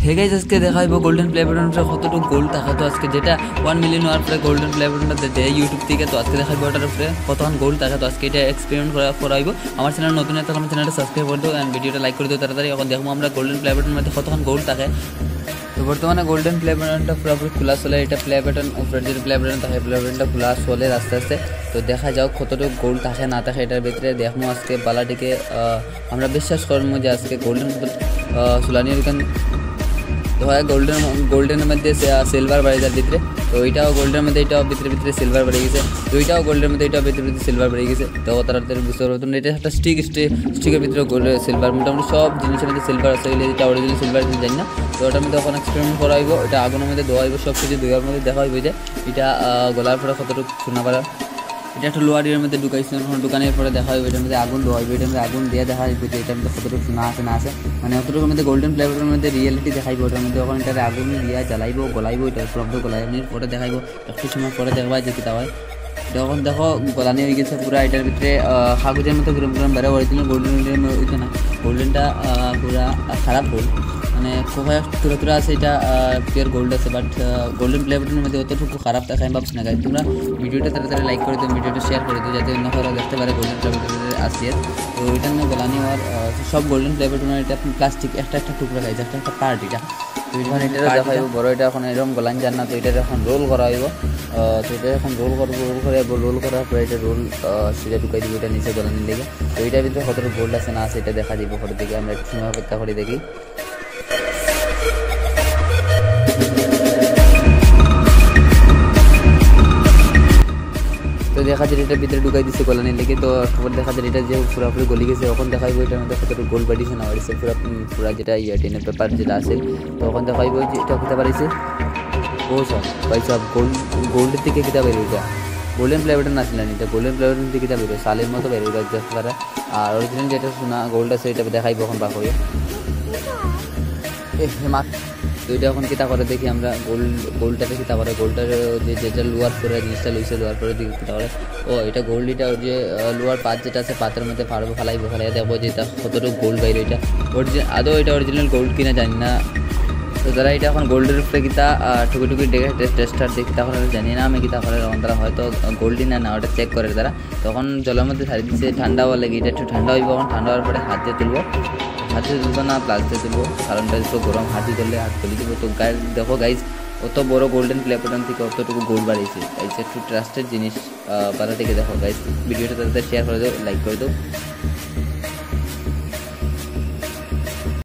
Hey guys আজকে দেখাইব golden play বাটনটা কতটুকু গোল্ড থাকে। তো আজকে যেটা 1 মিলিয়ন হওয়ার পরে গোল্ডেন প্লে বাটনটা দেয় ইউটিউব থেকে। তো আজকে দেখাইব ওটার উপরে কতক্ষণ গোল্ড থাকে। তো আজকে এটা এক্সপেরিমেন্ট করাইব। আমার চ্যানেল নতুন আছে, আমার চ্যানেলটা সাবস্ক্রাইব করে দিও এন্ড ভিডিওটা লাইক করে দিও তাড়াতাড়ি। এখন দেখবো আমরা গোল্ডেন প্লে বাটনের মধ্যে কতক্ষণ গোল্ড থাকে। তো বর্তমানে গোল্ডেন প্লে বাটনটা পুরোপুরি খোলা চলে। এটা প্লে বাটন উপরে যে প্লে বাটন থাকে প্লে বাটনটা খোলা চলে আস্তে আস্তে। তো দেখা যাও কতটুকু গোল্ড থাকে না থাকে এটার ভিতরে দেখবো আজকে বালাটিকে। আমরা বিশ্বাস করবো যে আজকে গোল্ডেন চুলানি তো হয় গোল্ডেনের মধ্যে সিলভার বাড়ি যার ভিতরে। তো এইটাও গোল্ডের মধ্যে এটাও ভিতরে ভিতরে সিলভার বেড়ে গেছে। তো এইটাও গোল্ডের মধ্যে এটাও ভিতরে ভিতরে সিলভার বেড়ে গেছে। তো তাড়াতাড়ি বুঝতে পারবো। তো এটা একটা স্টিকের ভিতরে গোল্ড সিলভার মোটামুটি সব জিনিসের মধ্যে সিলভার আছে। এটা অরিজিনাল সিলভার জানি না। তো ওটার মধ্যে এখন এক্সপেরিমেন্ট করা হইব। এটা আগুনের মধ্যে ধোয়া হইব, সব কিছু ধোয়ার মধ্যে দেখা হইব যে এটা গলার পরে কতটুকু শোনা পারা। এটা একটা লোয়ার এর মধ্যে ঢুকাইছে, দোকানের পরে দেখা হইব এটার মধ্যে আগুন দেওয়া হইব। এটার মধ্যে আগুন দিয়ে দেখা হইব যে এটার মধ্যে কতটুকু শোনা আছে না আছে, মানে অতটুকুর মধ্যে গোল্ডেন ফ্লেভারের মধ্যে রিয়েলিটি দেখাইব। ওটার মধ্যে ওখানে এটার আগুন দিয়ে জ্বালাইব গলাইব, এটা শব্দ গলাইনির পরে দেখাইব। একটু সময় পরে দেখবা যে কিতা হয়। যখন দেখো গলানি হয়ে গেছে পুরা, এটার ভিতরে কাগজের মতো গুরম গুরম বেড়ে অরিজিনাল গোল্ডেন হইতো না। গোল্ডেনটা পুরা খারাপ গোল্ড, মানে খুব তুরা তুরা আছে। এটা পিওর গোল্ড আছে, বাট গোল্ডেন প্লে বাটনের মধ্যে অতটুকু খারাপ থাকে আমি ভাবছি না। গাইজ তোমরা ভিডিওটা তাড়াতাড়ি লাইক করে দিও, ভিডিওটা শেয়ার করে দিও যাতে অন্য কারো দেখতে পারে গোল্ডেন প্লে বাটনের আসছে। তো এটা নিয়ে গলানি হওয়ার সব গোল্ডেন প্লে বাটনের এটা প্লাস্টিক একটা একটা টুকরা গাইজ, একটা একটা পার্ট এটা। তো এটা দেখাইব বড়, এটা এখন এরকম গলান যান না। তো এটা এখন রোল করা হইব। তো এটা এখন রোল করার পরে এটা রোল সেটা ঢুকাই দিব এটা নিচে গলানির লেগে। তো এটার ভিতরে কতটা গোল্ড আছে না আছে এটা দেখা দিব ফটো থেকে। আমরা একটু সময় অপেক্ষা করে দেখি। তো দেখা যায় এটার ভিতরে ঢুকাই দিচ্ছে গলানির লেগে। তো খবর দেখা যায় এটা যে পুরোপুরি গলি গেছে। এখন দেখাইব এটার মধ্যে কতটুকু গোল্ড বাড়িছে না বাড়িছে, পুরা যেটা টেনের পেপার যেটা আছে। তো এখন দেখাইব যে এটা কোথায় বাড়িছে। ও সব ভাই সব গোল্ডের থেকে কিতা বেরো, এটা গোল্ডেন প্লে বাটন আসলে না, এটা গোল্ডেন প্লে বাটন থেকে কিতা বেরো সালের মতো বেরো দেখতে পারে। আর অরিজিনাল যেটা শোনা গোল্ড আছে এটা দেখাইব এখন বার করে। মাছ তো এটা এখন কিতা করে দেখি আমরা। গোল্ডটাতে কিতা করে, গোল্ডটার যে যেটা লোয়ার করে জিনিসটা লইছে লোয়ার করে দেখি কিতা করে। ও এটা গোল্ড, এটা ওর যে লোয়ার পাত যেটা আছে পাতের মধ্যে ফালাইব দেখবো যে এটা কতটুকু গোল্ড বাইরে। এটা আদৌ এটা অরিজিনাল গোল্ড কিনা জানি না। তো যারা এটা এখন গোল্ডের উপরে কিতা টুকি টুকি ডেকে টেস্টার দেখি তখন জানি না আমি কিতা করে। তখন তারা হয়তো গোল্ডই না ওটা চেক করে তারা। তখন জলের মধ্যে ছাড়ি দিচ্ছে ঠান্ডা হওয়ার লাগে। এটা একটু ঠান্ডা হইব, এখন ঠান্ডা হওয়ার পরে হাত দিয়ে তুলবো না প্লাস দিয়ে তুলবো, কারণটা একটু গরম। হাত দিয়ে তুললে হাত তুলে দেবো। তো দেখো গাইজ অত বড় গোল্ডেন প্লে বাটন থেকে অতটুকু গোল্ড বাড়িয়েছে গাইজ। একটু ট্রাস্টেড জিনিস বাড়া থেকে দেখো গাইজ। ভিডিওটা তাদের শেয়ার করে দাও, লাইক করে দাও।